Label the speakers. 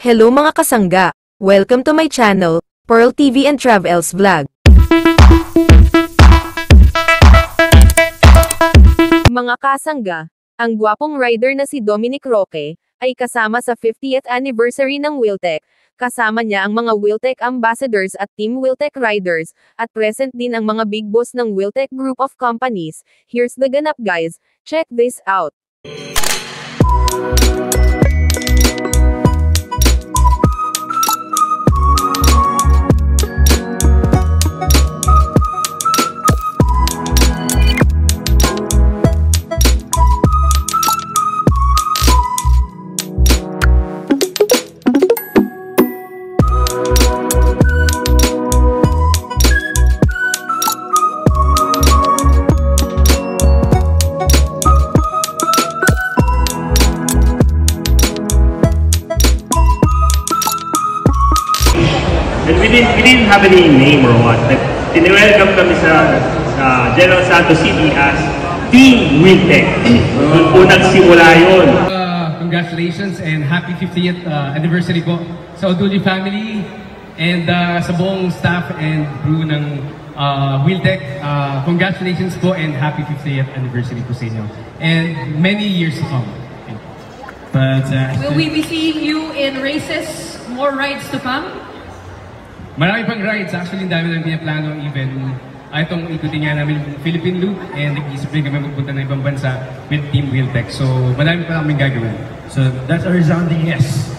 Speaker 1: Hello mga kasangga! Welcome to my channel, Pearl TV and Travels Vlog. Mga kasangga, ang gwapong rider na si Dominic Roque, ay kasama sa 50th anniversary ng Wheeltech. Kasama niya ang mga Wheeltech ambassadors at Team Wheeltech riders, at present din ang mga big boss ng Wheeltech group of companies. Here's the ganap guys, check this out!
Speaker 2: And we didn't have any name or what. Like, welcome kami sa General Santos City as Team Wheeltech. Doon po nagsimula yun.
Speaker 3: Congratulations and happy 50th anniversary po sa Oduli family and sa buong staff and crew ng Wheeltech. Congratulations po and happy 50th anniversary po sa inyo. And many years to come.
Speaker 4: Will we be seeing you in races, more rides to come?
Speaker 3: Marami pang rides. Actually, dami lang pinaplano even itong ikutin nga namin Philippine Loop and nag-isip rin kami magpunta ng ibang bansa with Team Wheeltech. So, marami pa kami gagawin.
Speaker 5: So, that's a resounding yes.